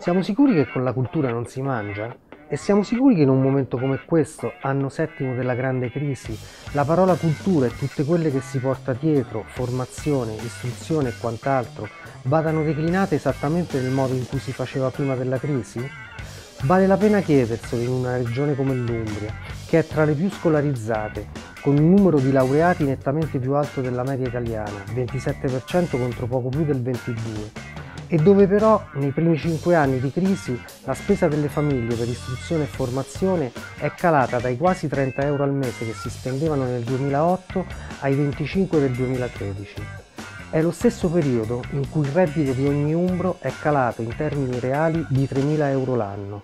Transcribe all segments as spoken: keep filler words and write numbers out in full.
Siamo sicuri che con la cultura non si mangia? E siamo sicuri che in un momento come questo, anno settimo della grande crisi, la parola cultura e tutte quelle che si porta dietro, formazione, istruzione e quant'altro, vadano declinate esattamente nel modo in cui si faceva prima della crisi? Vale la pena chiederselo in una regione come l'Umbria, che è tra le più scolarizzate, con un numero di laureati nettamente più alto della media italiana, ventisette per cento contro poco più del ventidue per cento, e dove però nei primi cinque anni di crisi la spesa delle famiglie per istruzione e formazione è calata dai quasi trenta euro al mese che si spendevano nel duemilaotto ai venticinque del duemilatredici. È lo stesso periodo in cui il reddito di ogni umbro è calato in termini reali di tremila euro l'anno.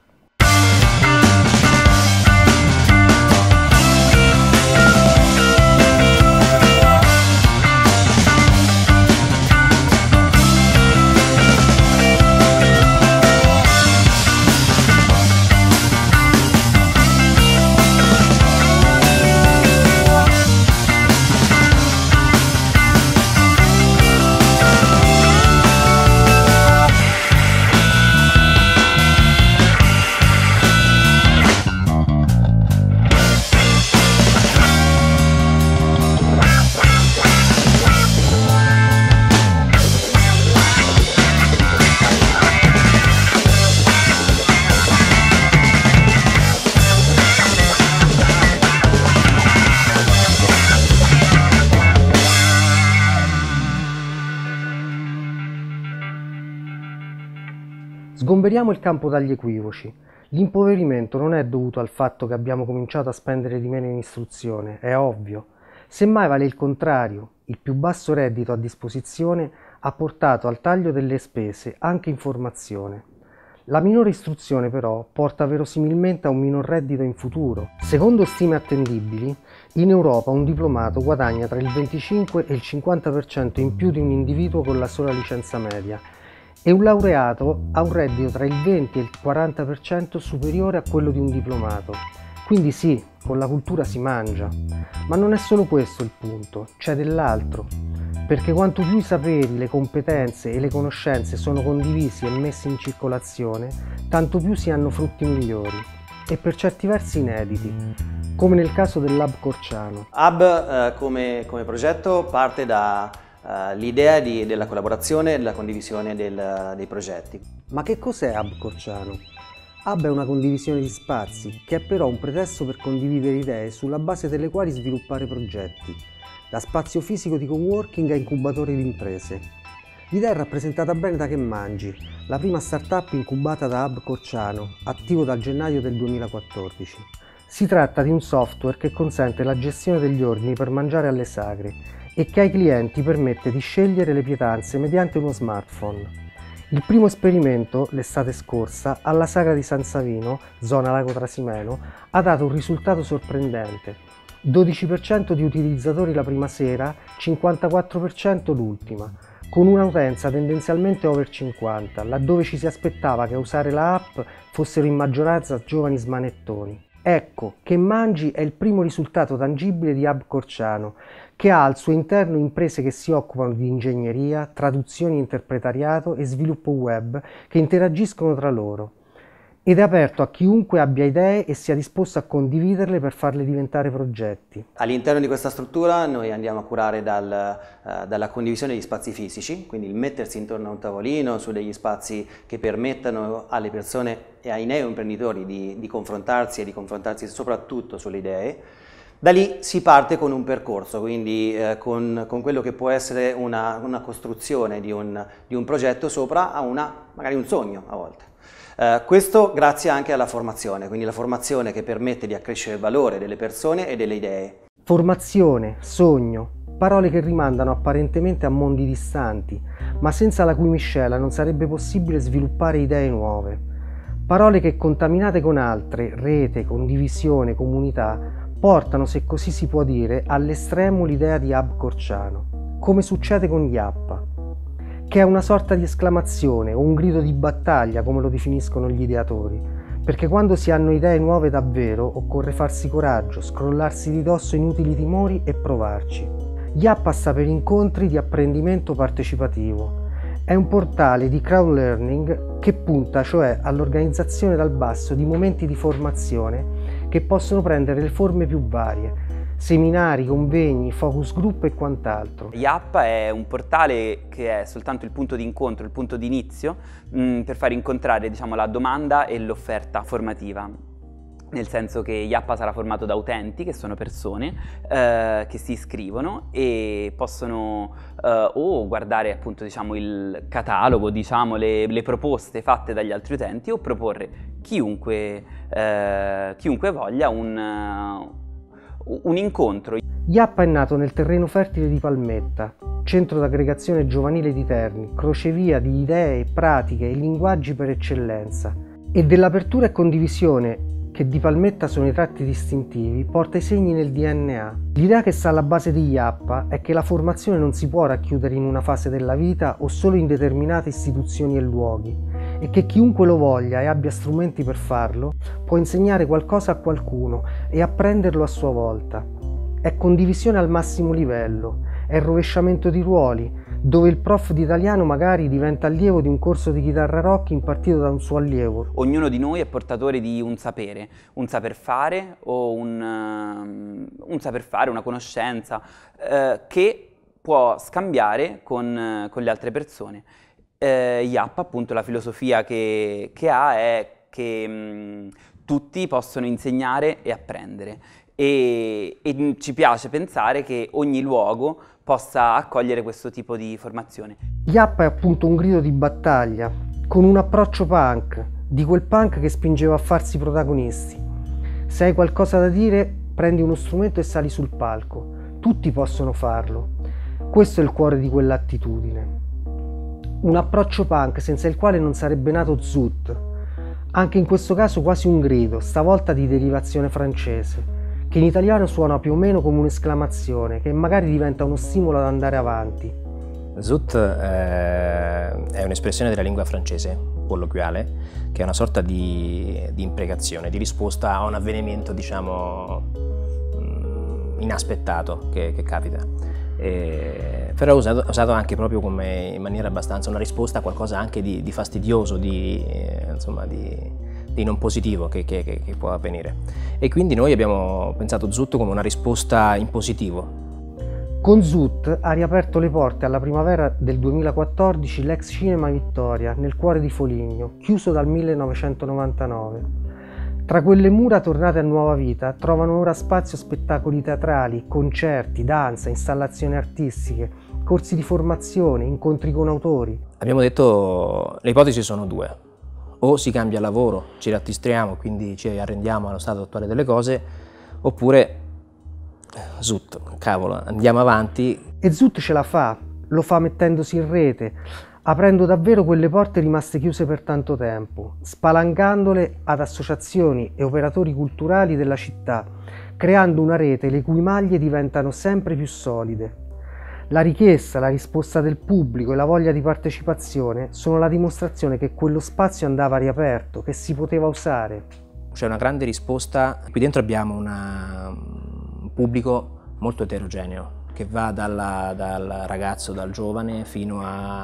Sgomberiamo il campo dagli equivoci. L'impoverimento non è dovuto al fatto che abbiamo cominciato a spendere di meno in istruzione, è ovvio. Semmai vale il contrario, il più basso reddito a disposizione ha portato al taglio delle spese anche in formazione. La minore istruzione però porta verosimilmente a un minor reddito in futuro. Secondo stime attendibili, in Europa un diplomato guadagna tra il venticinque e il cinquanta per cento in più di un individuo con la sola licenza media, e un laureato ha un reddito tra il venti e il quaranta per cento superiore a quello di un diplomato. Quindi sì, con la cultura si mangia. Ma non è solo questo il punto, c'è dell'altro. Perché quanto più i saperi, le competenze e le conoscenze sono condivisi e messi in circolazione, tanto più si hanno frutti migliori, e per certi versi inediti, come nel caso dell'Hub Corciano. Hub eh, come, come progetto parte da Uh, l'idea della collaborazione e della condivisione del, dei progetti. Ma che cos'è Hub Corciano? Hub è una condivisione di spazi, che è però un pretesto per condividere idee sulla base delle quali sviluppare progetti, da spazio fisico di coworking a incubatori di imprese. L'idea è rappresentata bene da Che Mangi, la prima startup incubata da Hub Corciano, attivo dal gennaio del duemilaquattordici. Si tratta di un software che consente la gestione degli ordini per mangiare alle sagre e che ai clienti permette di scegliere le pietanze mediante uno smartphone. Il primo esperimento, l'estate scorsa, alla sagra di San Savino, zona Lago Trasimeno, ha dato un risultato sorprendente. dodici per cento di utilizzatori la prima sera, cinquantaquattro per cento l'ultima, con un'utenza tendenzialmente over cinquanta, laddove ci si aspettava che a usare la app fossero in maggioranza giovani smanettoni. Ecco, Che Mangi è il primo risultato tangibile di Hub Corciano, che ha al suo interno imprese che si occupano di ingegneria, traduzioni e interpretariato e sviluppo web che interagiscono tra loro, ed è aperto a chiunque abbia idee e sia disposto a condividerle per farle diventare progetti. All'interno di questa struttura noi andiamo a curare dal, uh, dalla condivisione di spazi fisici, quindi il mettersi intorno a un tavolino su degli spazi che permettano alle persone e ai neoimprenditori di, di confrontarsi e di confrontarsi soprattutto sulle idee. Da lì si parte con un percorso, quindi eh, con, con quello che può essere una, una costruzione di un, di un progetto sopra a una, magari un sogno a volte. Eh, questo grazie anche alla formazione, quindi la formazione che permette di accrescere il valore delle persone e delle idee. Formazione, sogno, parole che rimandano apparentemente a mondi distanti, ma senza la cui miscela non sarebbe possibile sviluppare idee nuove. Parole che contaminate con altre, rete, condivisione, comunità, portano, se così si può dire, all'estremo l'idea di Hub Corciano, come succede con Yappa, che è una sorta di esclamazione o un grido di battaglia, come lo definiscono gli ideatori, perché quando si hanno idee nuove davvero occorre farsi coraggio, scrollarsi di dosso inutili timori e provarci. Yappa sta per incontri di apprendimento partecipativo. È un portale di crowd learning che punta cioè all'organizzazione dal basso di momenti di formazione che possono prendere le forme più varie: seminari, convegni, focus group e quant'altro. Yappa è un portale che è soltanto il punto di incontro, il punto di inizio mh, per far incontrare, diciamo, la domanda e l'offerta formativa. Nel senso che Yappa sarà formato da utenti, che sono persone eh, che si iscrivono e possono eh, o guardare appunto, diciamo, il catalogo, diciamo, le, le proposte fatte dagli altri utenti, o proporre chiunque, eh, chiunque voglia un, uh, un incontro. Yappa è nato nel terreno fertile di Palmetta, centro d'aggregazione giovanile di Terni, crocevia di idee, pratiche e linguaggi per eccellenza. E dell'apertura e condivisione che di Palmetta sono i tratti distintivi, porta i segni nel D N A. L'idea che sta alla base di Yappa è che la formazione non si può racchiudere in una fase della vita o solo in determinate istituzioni e luoghi, e che chiunque lo voglia e abbia strumenti per farlo può insegnare qualcosa a qualcuno e apprenderlo a sua volta. È condivisione al massimo livello, è rovesciamento di ruoli, dove il prof di italiano magari diventa allievo di un corso di chitarra rock impartito da un suo allievo. Ognuno di noi è portatore di un sapere, un saper fare o un, uh, un saper fare, una conoscenza uh, che può scambiare con, uh, con le altre persone. Uh, Yappa, appunto, la filosofia che, che ha è che mh, tutti possono insegnare e apprendere. E, e ci piace pensare che ogni luogo possa accogliere questo tipo di formazione. Yappa è appunto un grido di battaglia, con un approccio punk, di quel punk che spingeva a farsi protagonisti. Se hai qualcosa da dire, prendi uno strumento e sali sul palco. Tutti possono farlo. Questo è il cuore di quell'attitudine. Un approccio punk senza il quale non sarebbe nato Zoot. Anche in questo caso quasi un grido, stavolta di derivazione francese, che in italiano suona più o meno come un'esclamazione, che magari diventa uno stimolo ad andare avanti. Zoot eh, è un'espressione della lingua francese colloquiale, che è una sorta di, di imprecazione, di risposta a un avvenimento, diciamo, inaspettato che, che capita. E, però è usato, usato anche proprio come, in maniera abbastanza, una risposta a qualcosa anche di, di fastidioso, di, eh, insomma, di, di non positivo che, che, che può avvenire. E quindi noi abbiamo pensato Zoot come una risposta in positivo. Con Zoot ha riaperto le porte alla primavera del duemilaquattordici l'ex Cinema Vittoria, nel cuore di Foligno, chiuso dal millenovecentonovantanove. Tra quelle mura tornate a nuova vita trovano ora spazio spettacoli teatrali, concerti, danza, installazioni artistiche, corsi di formazione, incontri con autori. Abbiamo detto le ipotesi sono due: o si cambia lavoro, ci rattristriamo, quindi ci arrendiamo allo stato attuale delle cose, oppure Zoot, cavolo, andiamo avanti. E Zoot ce la fa, lo fa mettendosi in rete, aprendo davvero quelle porte rimaste chiuse per tanto tempo, spalancandole ad associazioni e operatori culturali della città, creando una rete le cui maglie diventano sempre più solide. La richiesta, la risposta del pubblico e la voglia di partecipazione sono la dimostrazione che quello spazio andava riaperto, che si poteva usare. C'è una grande risposta, qui dentro abbiamo una, un pubblico molto eterogeneo, che va dalla, dal ragazzo, dal giovane, fino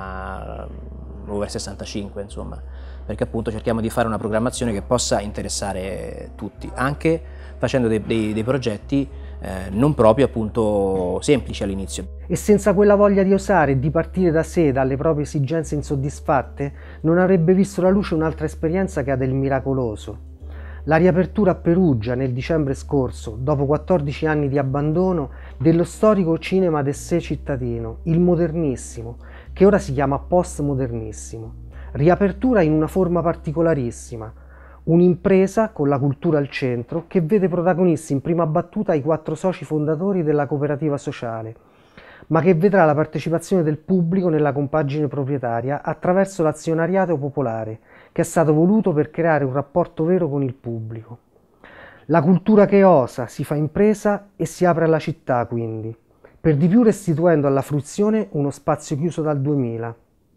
a over sessantacinque, insomma, perché appunto cerchiamo di fare una programmazione che possa interessare tutti, anche facendo dei, dei, dei progetti eh, non proprio appunto semplici all'inizio. E senza quella voglia di osare e di partire da sé, dalle proprie esigenze insoddisfatte, non avrebbe visto la luce un'altra esperienza che ha del miracoloso. La riapertura a Perugia nel dicembre scorso, dopo quattordici anni di abbandono, dello storico cinema d'essè cittadino, il Modernissimo, che ora si chiama Postmodernissimo. Riapertura in una forma particolarissima, un'impresa con la cultura al centro che vede protagonisti in prima battuta i quattro soci fondatori della cooperativa sociale, ma che vedrà la partecipazione del pubblico nella compagine proprietaria attraverso l'azionariato popolare, che è stato voluto per creare un rapporto vero con il pubblico. La cultura che osa, si fa impresa e si apre alla città, quindi, per di più restituendo alla fruizione uno spazio chiuso dal duemila.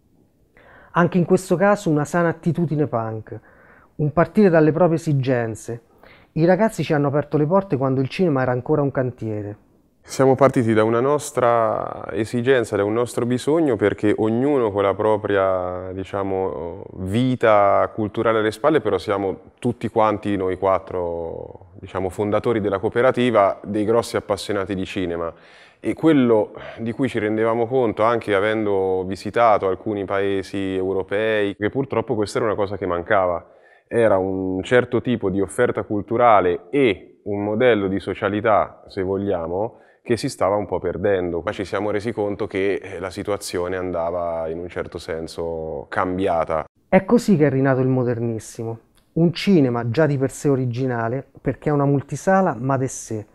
Anche in questo caso una sana attitudine punk, un partire dalle proprie esigenze. I ragazzi ci hanno aperto le porte quando il cinema era ancora un cantiere. Siamo partiti da una nostra esigenza, da un nostro bisogno, perché ognuno con la propria, diciamo, vita culturale alle spalle, però siamo tutti quanti noi quattro, diciamo, fondatori della cooperativa, dei grossi appassionati di cinema. E quello di cui ci rendevamo conto, anche avendo visitato alcuni paesi europei, che purtroppo questa era una cosa che mancava. Era un certo tipo di offerta culturale e un modello di socialità, se vogliamo, che si stava un po' perdendo. Ma ci siamo resi conto che la situazione andava in un certo senso cambiata. È così che è rinato il Modernissimo, un cinema già di per sé originale, perché è una multisala ma de sé,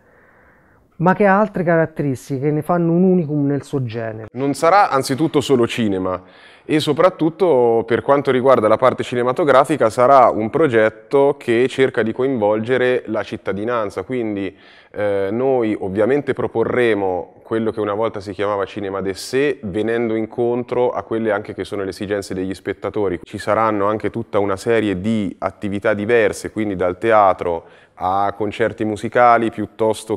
ma che ha altre caratteristiche che ne fanno un unicum nel suo genere. Non sarà anzitutto solo cinema e soprattutto per quanto riguarda la parte cinematografica sarà un progetto che cerca di coinvolgere la cittadinanza, quindi eh, noi ovviamente proporremo quello che una volta si chiamava cinema de sé, venendo incontro a quelle anche che sono le esigenze degli spettatori. Ci saranno anche tutta una serie di attività diverse, quindi dal teatro a concerti musicali piuttosto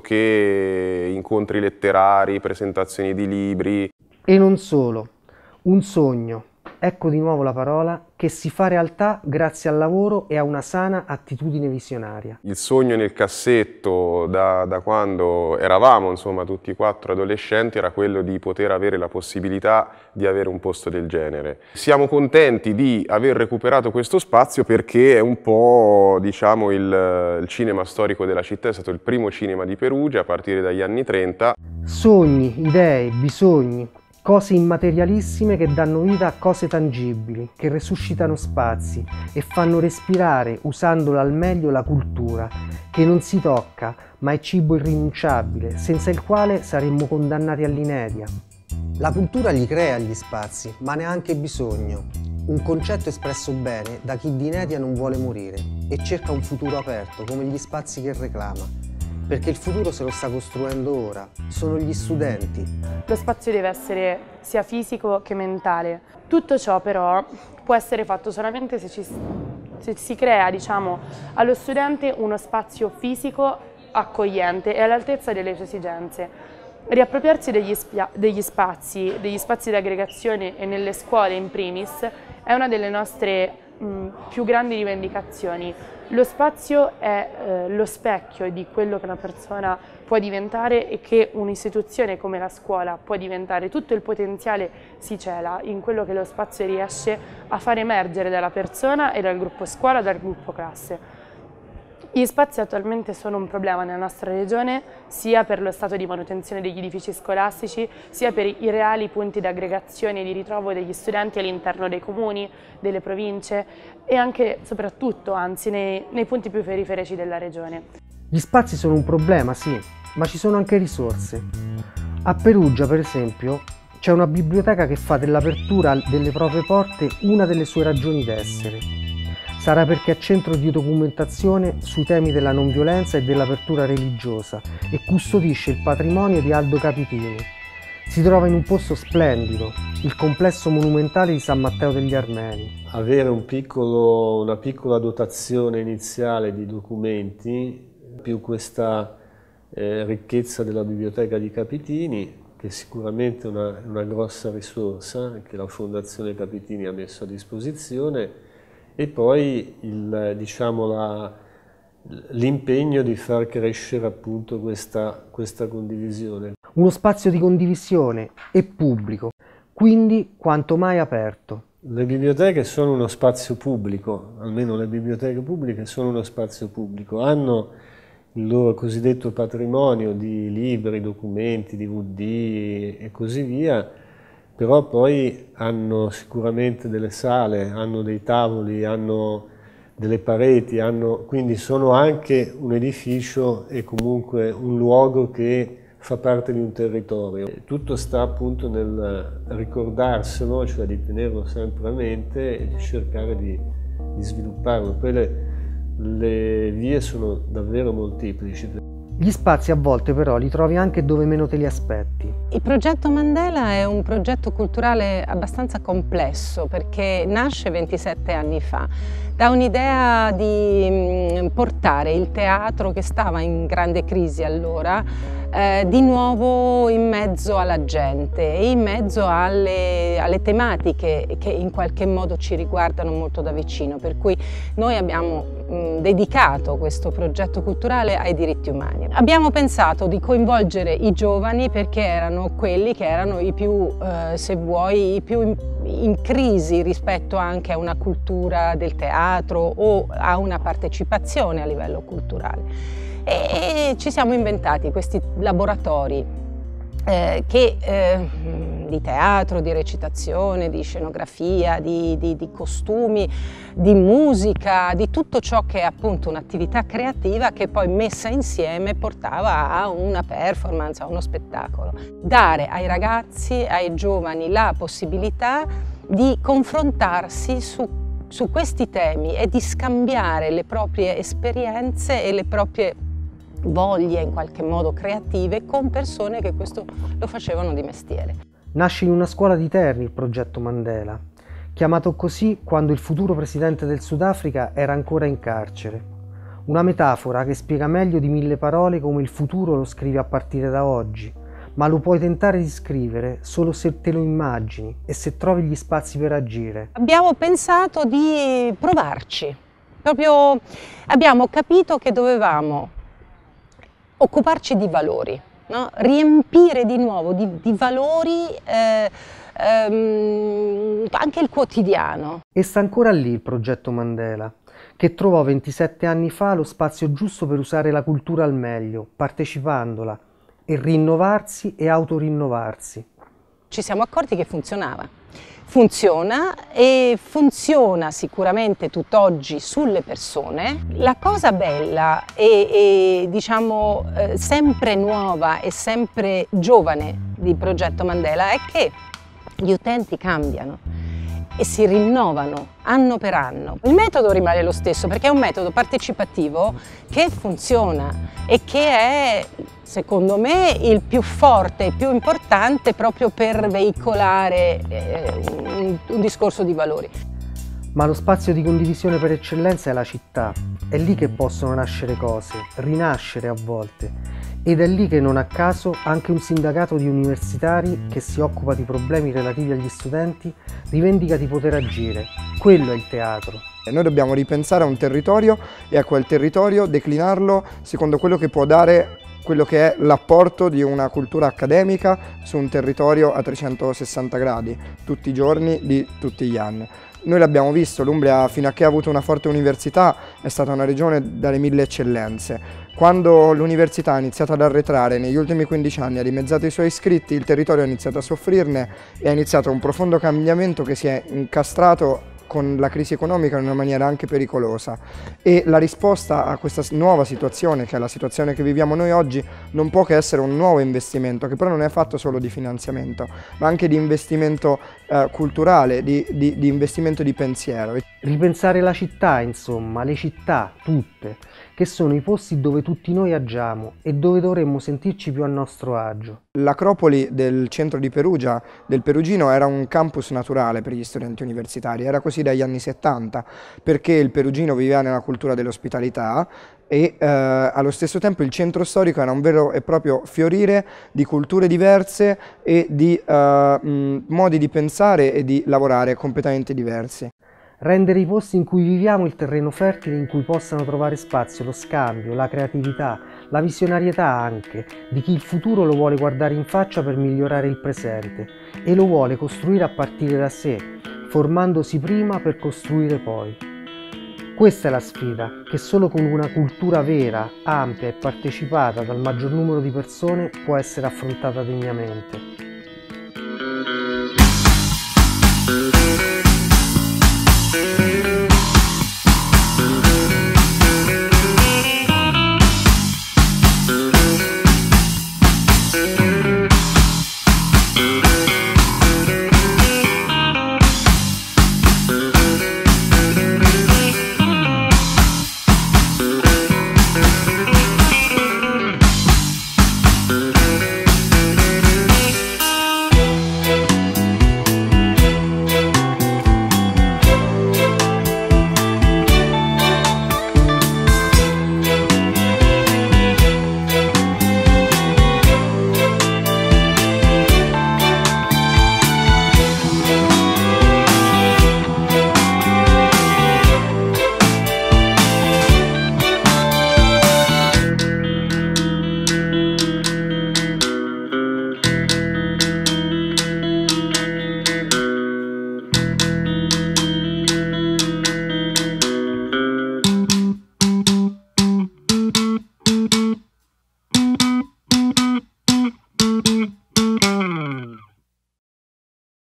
che incontri letterari, presentazioni di libri. E non solo, un sogno, ecco di nuovo la parola, che si fa realtà grazie al lavoro e a una sana attitudine visionaria. Il sogno nel cassetto da, da quando eravamo, insomma, tutti e quattro adolescenti era quello di poter avere la possibilità di avere un posto del genere. Siamo contenti di aver recuperato questo spazio perché è un po', diciamo, il, il cinema storico della città, è stato il primo cinema di Perugia a partire dagli anni trenta. Sogni, idee, bisogni, cose immaterialissime che danno vita a cose tangibili, che resuscitano spazi e fanno respirare, usandola al meglio, la cultura, che non si tocca, ma è cibo irrinunciabile, senza il quale saremmo condannati all'inedia. La cultura li crea gli spazi, ma ne ha anche bisogno. Un concetto espresso bene da chi di inedia non vuole morire e cerca un futuro aperto, come gli spazi che reclama. Perché il futuro se lo sta costruendo ora, sono gli studenti. Lo spazio deve essere sia fisico che mentale. Tutto ciò però può essere fatto solamente se, ci, se si crea, diciamo, allo studente uno spazio fisico accogliente e all'altezza delle sue esigenze. Riappropriarsi degli, degli spazi, degli spazi di aggregazione e nelle scuole in primis è una delle nostre mh, più grandi rivendicazioni. Lo spazio è eh, lo specchio di quello che una persona può diventare e che un'istituzione come la scuola può diventare. Tutto il potenziale si cela in quello che lo spazio riesce a far emergere dalla persona e dal gruppo scuola, dal gruppo classe. Gli spazi attualmente sono un problema nella nostra regione, sia per lo stato di manutenzione degli edifici scolastici, sia per i reali punti di aggregazione e di ritrovo degli studenti all'interno dei comuni, delle province e anche, soprattutto, anzi, nei, nei punti più periferici della regione. Gli spazi sono un problema, sì, ma ci sono anche risorse. A Perugia, per esempio, c'è una biblioteca che fa dell'apertura delle proprie porte una delle sue ragioni d'essere. Sarà perché è centro di documentazione sui temi della non violenza e dell'apertura religiosa e custodisce il patrimonio di Aldo Capitini. Si trova in un posto splendido, il complesso monumentale di San Matteo degli Armeni. Avere un piccolo, una piccola dotazione iniziale di documenti, più questa eh, ricchezza della biblioteca di Capitini, che è sicuramente una, una grossa risorsa che la Fondazione Capitini ha messo a disposizione, e poi il, diciamo, l'impegno di far crescere appunto questa, questa condivisione. Uno spazio di condivisione e pubblico, quindi quanto mai aperto. Le biblioteche sono uno spazio pubblico, almeno le biblioteche pubbliche sono uno spazio pubblico, hanno il loro cosiddetto patrimonio di libri, documenti, D V D e così via, però poi hanno sicuramente delle sale, hanno dei tavoli, hanno delle pareti, hanno, quindi sono anche un edificio e comunque un luogo che fa parte di un territorio. Tutto sta appunto nel ricordarselo, cioè di tenerlo sempre a mente e di cercare di, di svilupparlo. Poi le, le vie sono davvero molteplici. Gli spazi a volte però li trovi anche dove meno te li aspetti. Il progetto Mandela è un progetto culturale abbastanza complesso perché nasce ventisette anni fa da un'idea di portare il teatro, che stava in grande crisi allora, eh, di nuovo in mezzo alla gente e in mezzo alle, alle tematiche che in qualche modo ci riguardano molto da vicino, per cui noi abbiamo mh, dedicato questo progetto culturale ai diritti umani. Abbiamo pensato di coinvolgere i giovani perché erano quelli che erano i più, eh, se vuoi, i più in, in crisi rispetto anche a una cultura del teatro o a una partecipazione a livello culturale. E ci siamo inventati questi laboratori eh, che, eh, di teatro, di recitazione, di scenografia, di, di, di costumi, di musica, di tutto ciò che è appunto un'attività creativa che poi messa insieme portava a una performance, a uno spettacolo. Dare ai ragazzi, ai giovani la possibilità di confrontarsi su, su questi temi e di scambiare le proprie esperienze e le proprie voglie in qualche modo creative con persone che questo lo facevano di mestiere. Nasce in una scuola di Terni il progetto Mandela, chiamato così quando il futuro presidente del Sudafrica era ancora in carcere. Una metafora che spiega meglio di mille parole come il futuro lo scrivi a partire da oggi, ma lo puoi tentare di scrivere solo se te lo immagini e se trovi gli spazi per agire. Abbiamo pensato di provarci, proprio abbiamo capito che dovevamo occuparci di valori, no? Riempire di nuovo di, di valori eh, ehm, anche il quotidiano. E sta ancora lì il progetto Mandela, che trovò ventisette anni fa lo spazio giusto per usare la cultura al meglio, partecipandola, e rinnovarsi e autorinnovarsi. Ci siamo accorti che funzionava. Funziona e funziona sicuramente tutt'oggi sulle persone. La cosa bella e, e diciamo eh, sempre nuova e sempre giovane di Progetto Mandela è che gli utenti cambiano e si rinnovano anno per anno. Il metodo rimane lo stesso perché è un metodo partecipativo che funziona e che è, secondo me, il più forte e più importante proprio per veicolare eh, un, un discorso di valori. Ma lo spazio di condivisione per eccellenza è la città. È lì che possono nascere cose, rinascere a volte. Ed è lì che non a caso anche un sindacato di universitari che si occupa di problemi relativi agli studenti rivendica di poter agire. Quello è il teatro. Noi dobbiamo ripensare a un territorio e a quel territorio declinarlo secondo quello che può dare quello che è l'apporto di una cultura accademica su un territorio a trecentosessanta gradi, tutti i giorni di tutti gli anni. Noi l'abbiamo visto, l'Umbria fino a che ha avuto una forte università è stata una regione dalle mille eccellenze. Quando l'università ha iniziato ad arretrare negli ultimi quindici anni, ha dimezzato i suoi iscritti, il territorio ha iniziato a soffrirne e ha iniziato un profondo cambiamento che si è incastrato con la crisi economica in una maniera anche pericolosa, e la risposta a questa nuova situazione, che è la situazione che viviamo noi oggi, non può che essere un nuovo investimento, che però non è fatto solo di finanziamento, ma anche di investimento eh, culturale, di, di, di investimento di pensiero. Ripensare la città, insomma, le città, tutte, che sono i posti dove tutti noi agiamo e dove dovremmo sentirci più a nostro agio. L'Acropoli del centro di Perugia, del Perugino, era un campus naturale per gli studenti universitari, era così dagli anni settanta, perché il Perugino viveva nella cultura dell'ospitalità e eh, allo stesso tempo il centro storico era un vero e proprio fiorire di culture diverse e di eh, mh, modi di pensare e di lavorare completamente diversi. Rendere i posti in cui viviamo il terreno fertile in cui possano trovare spazio lo scambio, la creatività, la visionarietà anche, di chi il futuro lo vuole guardare in faccia per migliorare il presente e lo vuole costruire a partire da sé, formandosi prima per costruire poi. Questa è la sfida, che solo con una cultura vera, ampia e partecipata dal maggior numero di persone può essere affrontata degnamente.